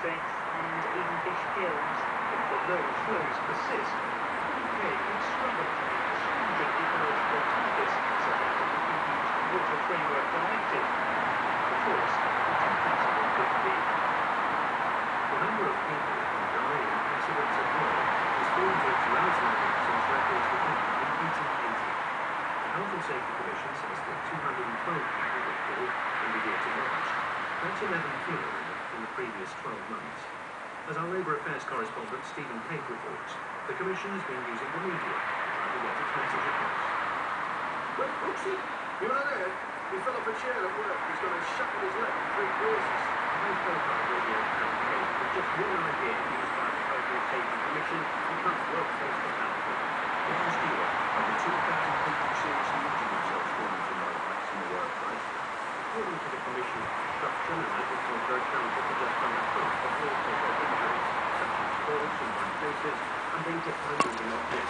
shipwrecks and even fish killed. If the low flows persist, the UK could struggle to meet the stringent ecological targets set out in the EU's Water Framework Directive. Of course, the impossible could be. The number of people who die in accidents at work has fallen to its lowest level since records were taken in 1880. The Health and Safety Commission says that 212 people were killed in the year to March. That's 11 fewer than the previous 12 months. As our Labour Affairs correspondent Stephen Cake reports, the Commission has been using the media to try to get its message across. Well, Oopsie, you know that? He fell off a chair at work. He's got a shot in his leg in 3 places. A high-profile radio campaign with just one idea used by the Health and Safety Commission to cut workplace fatality. Last year, over 2,000 people seriously injured themselves falling from low heights in the workplace. According to the Commission structure, managers are accountable for just under half of all total injuries, such as falls and bad cases, and they get handled in objects.